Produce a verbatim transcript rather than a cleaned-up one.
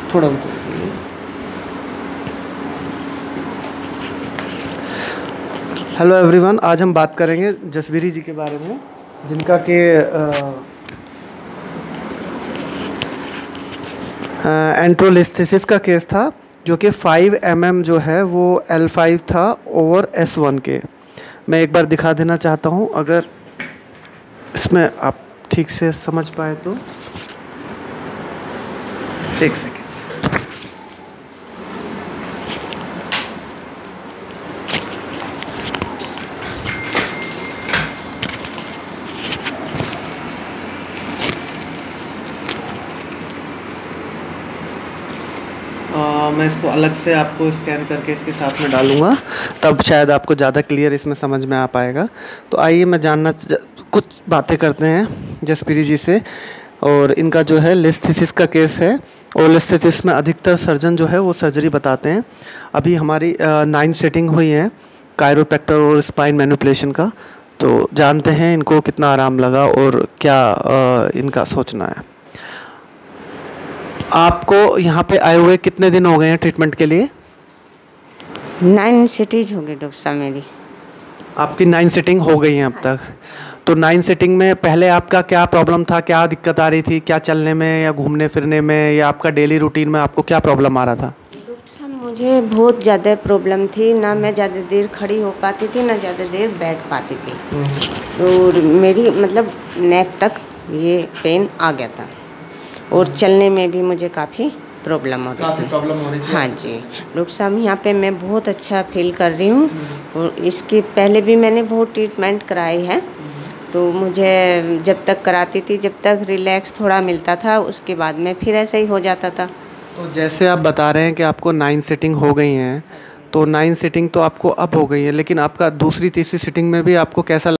थोड़ा बहुत। Hello everyone, आज हम बात करेंगे जसबीरी जी के बारे में, जिनका कि एंट्रोलिस्थेसिस का केस था, जो कि फाइव एम एम जो है वो एल फाइव था ओवर एस वन के। मैं एक बार दिखा देना चाहता हूँ, अगर इसमें आप ठीक से समझ पाए तो। एक सेकेंड। आ, मैं इसको अलग से आपको स्कैन करके इसके साथ में डालूँगा, तब शायद आपको ज़्यादा क्लियर इसमें समझ में आ पाएगा। तो आइए मैं जानना कुछ बातें करते हैं जसबीरी जी से। और इनका जो है लिस्थेसिस का केस है, और लिस्थेसिस में अधिकतर सर्जन जो है वो सर्जरी बताते हैं। अभी हमारी नाइन सेटिंग हुई है कायरोप्रैक्टर और स्पाइन मैनिपुलेशन का, तो जानते हैं इनको कितना आराम लगा और क्या आ, इनका सोचना है। आपको यहाँ पे आए हुए कितने दिन हो गए हैं ट्रीटमेंट के लिए? नाइन सिटीज हो गई डॉक्टर साहब मेरी। आपकी नाइन सिटिंग हो गई हैं अब तक। तो नाइन सिटिंग में पहले आपका क्या प्रॉब्लम था, क्या दिक्कत आ रही थी, क्या चलने में या घूमने फिरने में, या आपका डेली रूटीन में आपको क्या प्रॉब्लम आ रहा था? डॉक्टर साहब मुझे बहुत ज़्यादा प्रॉब्लम थी, ना मैं ज़्यादा देर खड़ी हो पाती थी, ना ज़्यादा देर बैठ पाती थी। और मेरी मतलब नेक तक ये पेन आ गया था, और चलने में भी मुझे काफ़ी प्रॉब्लम हो रही थी। प्रॉब्लम हो रही थी? हाँ जी डॉक्टर साहब, यहाँ पे मैं बहुत अच्छा फील कर रही हूँ। और इसके पहले भी मैंने बहुत ट्रीटमेंट कराई है, तो मुझे जब तक कराती थी, जब तक रिलैक्स थोड़ा मिलता था, उसके बाद में फिर ऐसा ही हो जाता था। तो जैसे आप बता रहे हैं कि आपको नाइन सिटिंग हो गई हैं, तो नाइन सिटिंग तो आपको अब हो गई है, लेकिन आपका दूसरी तीसरी सिटिंग में भी आपको कैसा